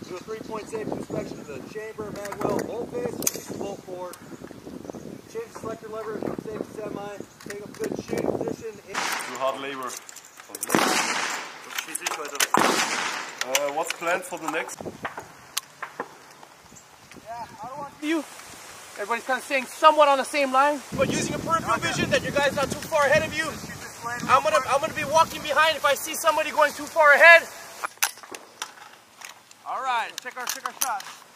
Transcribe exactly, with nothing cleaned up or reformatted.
Do a three-point safety inspection of the chamber, mag well, bolt face, release the bolt forward. Change the selector lever, safety semi, take a good shooting position. Do hard labor. Uh, what's planned for the next? Yeah, I don't want you. Everybody's kind of staying somewhat on the same line, but using a peripheral vision that your guy's not too far ahead of you. I'm gonna, I'm gonna be walking behind. If I see somebody going too far ahead. All right, check our, check our shots.